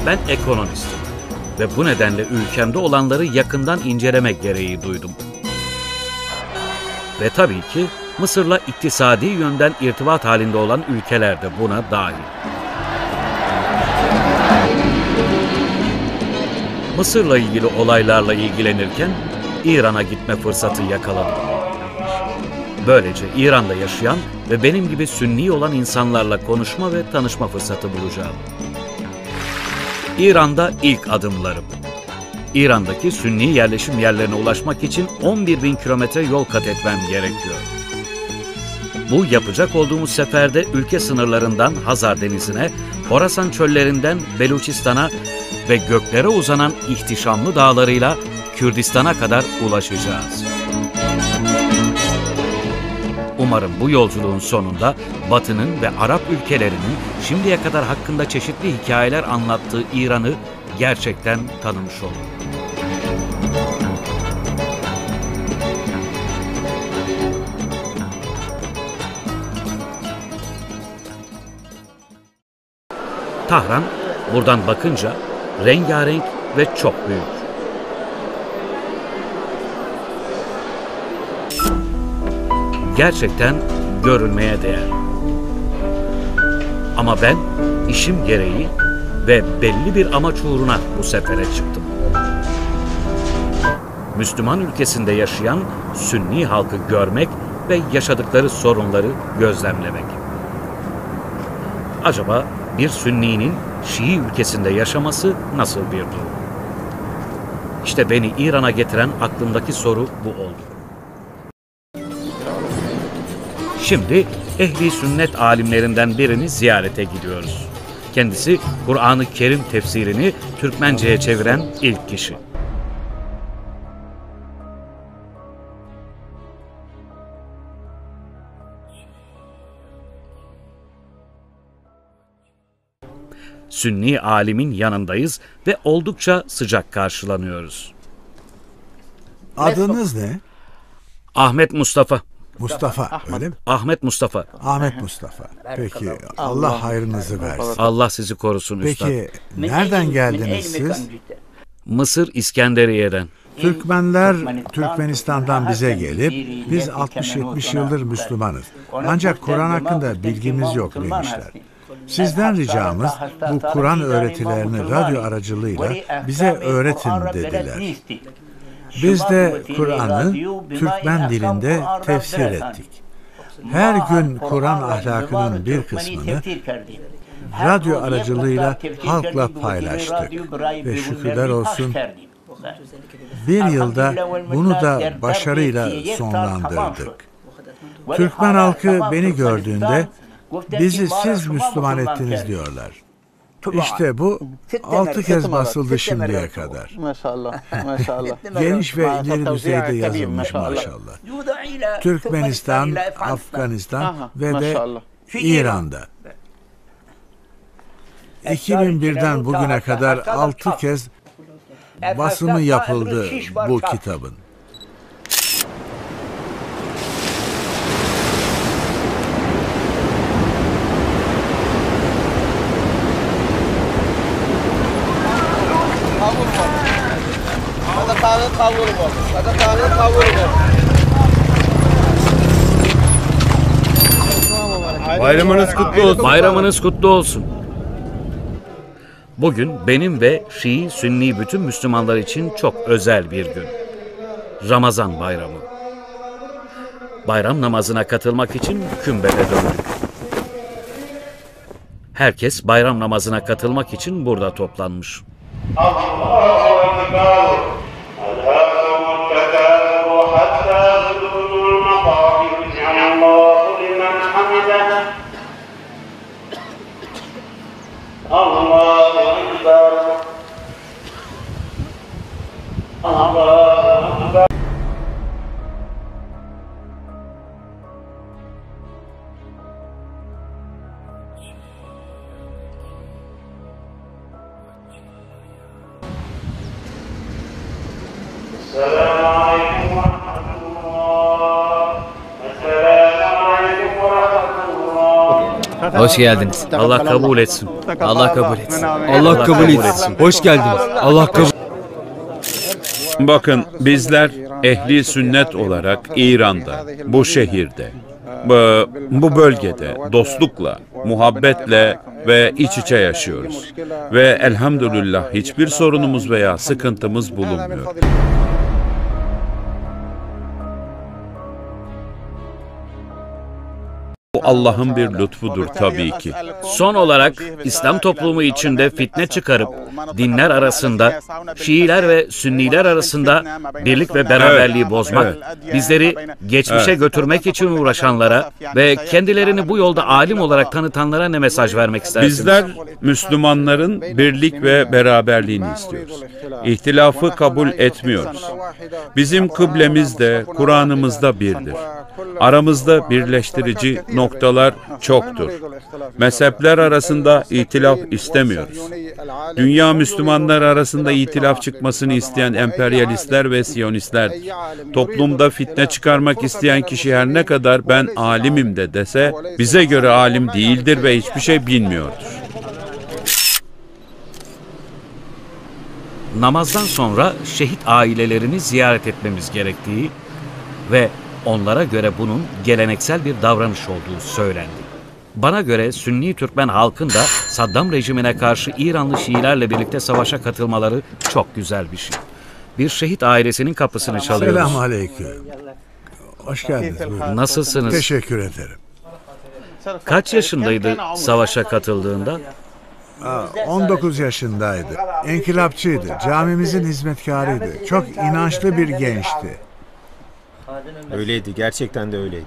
Ben ekonomistim ve bu nedenle ülkemde olanları yakından incelemek gereği duydum. Ve tabii ki Mısır'la iktisadi yönden irtibat halinde olan ülkeler de buna dahil. Mısır'la ilgili olaylarla ilgilenirken İran'a gitme fırsatı yakaladım. Böylece İran'da yaşayan ve benim gibi Sünni olan insanlarla konuşma ve tanışma fırsatı bulacağım. İran'da ilk adımlarım. İran'daki Sünni yerleşim yerlerine ulaşmak için 11.000 kilometre yol kat etmem gerekiyor. Bu yapacak olduğumuz seferde ülke sınırlarından Hazar Denizi'ne, Horasan çöllerinden Beluçistan'a ve göklere uzanan ihtişamlı dağlarıyla Kürdistan'a kadar ulaşacağız. Umarım bu yolculuğun sonunda Batı'nın ve Arap ülkelerinin şimdiye kadar hakkında çeşitli hikayeler anlattığı İran'ı gerçekten tanımış olurum. Tahran, buradan bakınca rengarenk ve çok büyük. Gerçekten görülmeye değer. Ama ben işim gereği ve belli bir amaç uğruna bu sefere çıktım. Müslüman ülkesinde yaşayan Sünni halkı görmek ve yaşadıkları sorunları gözlemlemek. Acaba bir Sünni'nin Şii ülkesinde yaşaması nasıl bir durum? İşte beni İran'a getiren aklımdaki soru bu oldu. Şimdi ehli sünnet alimlerinden birini ziyarete gidiyoruz. Kendisi Kur'an-ı Kerim tefsirini Türkmence'ye çeviren ilk kişi. Sünni alimin yanındayız ve oldukça sıcak karşılanıyoruz. Adınız ne? Ahmet Mustafa. Mustafa, öyle mi? Ahmet Mustafa. Ahmet Mustafa. Peki, Allah hayrınızı versin. Allah sizi korusun üstad. Peki, nereden geldiniz siz? Mısır İskenderiye'den. Türkmenler Türkmenistan'dan bize gelip biz 60-70 yıldır Müslümanız. Ancak Kur'an hakkında bilgimiz yok demişler. Sizden ricamız bu Kur'an öğretilerini radyo aracılığıyla bize öğretin dediler. Biz de Kur'an'ı Türkmen dilinde tefsir ettik. Her gün Kur'an ahlakının bir kısmını radyo aracılığıyla halkla paylaştık ve şükürler olsun bir yılda bunu da başarıyla sonlandırdık. Türkmen halkı beni gördüğünde bizi siz Müslüman ettiniz diyorlar. İşte bu 6 kez basıldı şimdiye kadar. Maşallah, maşallah. Geniş ve ileri düzeyde yazılmış maşallah. Türkmenistan, Afganistan ve de İran'da. 2001'den bugüne kadar 6 kez basımı yapıldı bu kitabın. Bayramınız kutlu olsun. Bayramınız kutlu olsun. Bugün benim ve Şii, Sünni bütün Müslümanlar için çok özel bir gün. Ramazan bayramı. Bayram namazına katılmak için kümbede döndük. Herkes bayram namazına katılmak için burada toplanmış. Hoş geldiniz. Allah kabul etsin. Allah kabul etsin. Allah kabul etsin. Hoş geldiniz. Allah kabul. Bakın bizler ehli sünnet olarak İran'da, bu şehirde, bu bölgede dostlukla, muhabbetle ve iç içe yaşıyoruz. Ve elhamdülillah hiçbir sorunumuz veya sıkıntımız bulunmuyor. Bu Allah'ın bir lütfudur tabii ki. Son olarak İslam toplumu içinde fitne çıkarıp dinler arasında, Şiiler ve Sünniler arasında birlik ve beraberliği bozmak, bizleri geçmişe götürmek için uğraşanlara ve kendilerini bu yolda alim olarak tanıtanlara ne mesaj vermek istersiniz? Bizler Müslümanların birlik ve beraberliğini istiyoruz. İhtilafı kabul etmiyoruz. Bizim kıblemiz de Kur'an'ımızda birdir. Aramızda birleştirici noktalar çoktur. Mezhepler arasında itilaf istemiyoruz. Dünya Müslümanlar arasında itilaf çıkmasını isteyen emperyalistler ve siyonistlerdir. Toplumda fitne çıkarmak isteyen kişi her ne kadar ben alimim de dese, bize göre alim değildir ve hiçbir şey bilmiyordur. Namazdan sonra şehit ailelerini ziyaret etmemiz gerektiği ve onlara göre bunun geleneksel bir davranış olduğu söylendi. Bana göre Sünni Türkmen halkın da Saddam rejimine karşı İranlı Şiilerle birlikte savaşa katılmaları çok güzel bir şey. Bir şehit ailesinin kapısını çalıyoruz. Selamünaleyküm. Hoş geldiniz. Buyurun. Nasılsınız? Teşekkür ederim. Kaç yaşındaydı savaşa katıldığında? 19 yaşındaydı. İnkılapçıydı. Camimizin hizmetkarıydı. Çok inançlı bir gençti. Öyleydi, gerçekten de öyleydi.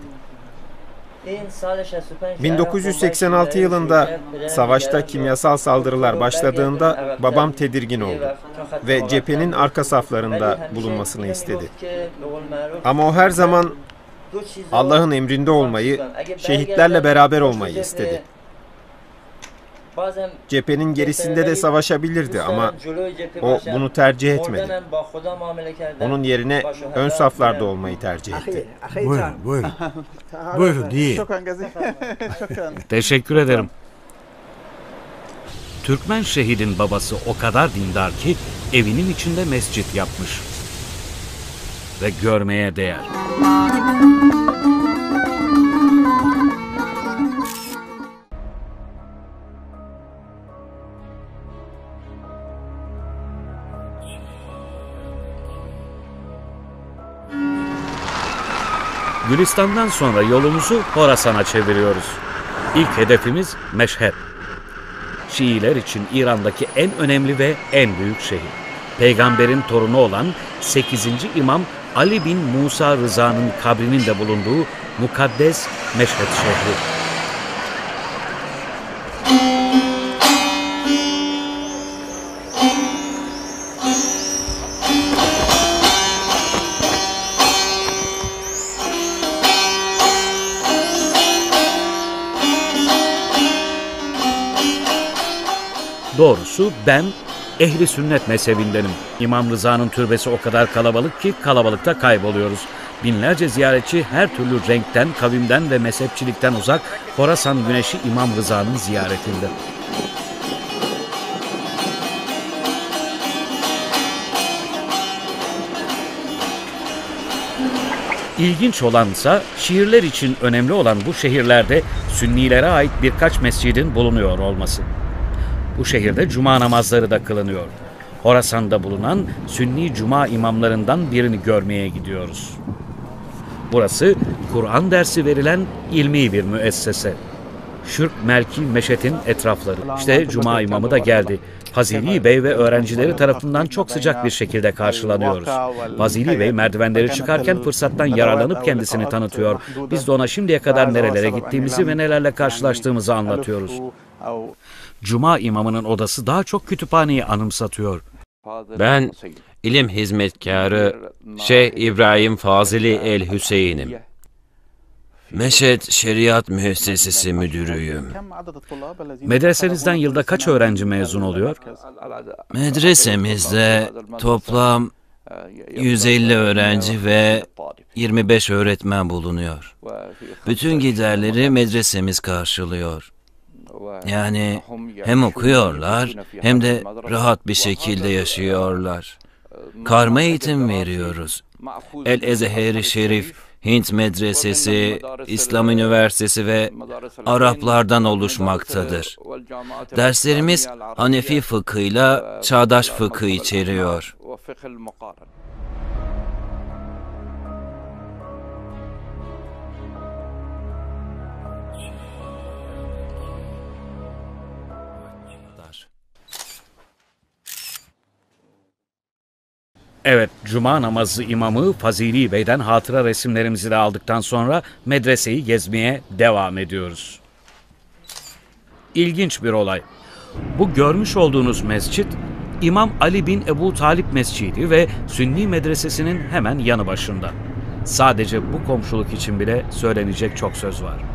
1986 yılında savaşta kimyasal saldırılar başladığında babam tedirgin oldu ve cephenin arka saflarında bulunmasını istedi. Ama o her zaman Allah'ın emrinde olmayı, şehitlerle beraber olmayı istedi. Cephenin gerisinde de savaşabilirdi ama o bunu tercih etmedi. Onun yerine ön saflarda olmayı tercih etti. Buyurun, buyurun. Buyurun, yiyin. Teşekkür ederim. Türkmen şehidin babası o kadar dindar ki evinin içinde mescit yapmış. Ve görmeye değer. Gülistan'dan sonra yolumuzu Horasan'a çeviriyoruz. İlk hedefimiz Meşhed. Şiiler için İran'daki en önemli ve en büyük şehir. Peygamberin torunu olan 8. İmam Ali bin Musa Rıza'nın kabrinin de bulunduğu mukaddes Meşhed şehri. Doğrusu ben ehli sünnet mezhebindenim. İmam Rıza'nın türbesi o kadar kalabalık ki kalabalıkta kayboluyoruz. Binlerce ziyaretçi her türlü renkten, kavimden ve mezhepçilikten uzak Horasan güneşi İmam Rıza'nın ziyaretinde. İlginç olansa şiirler için önemli olan bu şehirlerde Sünnilere ait birkaç mescidin bulunuyor olması. Bu şehirde cuma namazları da kılınıyor. Horasan'da bulunan Sünni cuma imamlarından birini görmeye gidiyoruz. Burası Kur'an dersi verilen ilmi bir müessese. Şürk Melki Meşet'in etrafları. İşte cuma imamı da geldi. Fazili Bey ve öğrencileri tarafından çok sıcak bir şekilde karşılanıyoruz. Fazili Bey merdivenleri çıkarken fırsattan yararlanıp kendisini tanıtıyor. Biz de ona şimdiye kadar nerelere gittiğimizi ve nelerle karşılaştığımızı anlatıyoruz. Cuma imamının odası daha çok kütüphaneyi anımsatıyor. Ben ilim hizmetkarı Şeyh İbrahim Fazili el-Hüseyin'im. Meşhed Şeriat Müessesesi Müdürüyüm. Medresenizden yılda kaç öğrenci mezun oluyor? Medresemizde toplam 150 öğrenci ve 25 öğretmen bulunuyor. Bütün giderleri medresemiz karşılıyor. Yani hem okuyorlar hem de rahat bir şekilde yaşıyorlar. Karma eğitim veriyoruz. El-Ezher-i Şerif, Hint Medresesi, İslam Üniversitesi ve Araplardan oluşmaktadır. Derslerimiz Hanefi fıkhıyla çağdaş fıkhı içeriyor. Evet, cuma namazı imamı Fazili Bey'den hatıra resimlerimizi de aldıktan sonra medreseyi gezmeye devam ediyoruz. İlginç bir olay. Bu görmüş olduğunuz mescit, İmam Ali bin Ebu Talip Mescidi ve Sünni Medresesi'nin hemen yanı başında. Sadece bu komşuluk için bile söylenecek çok söz var.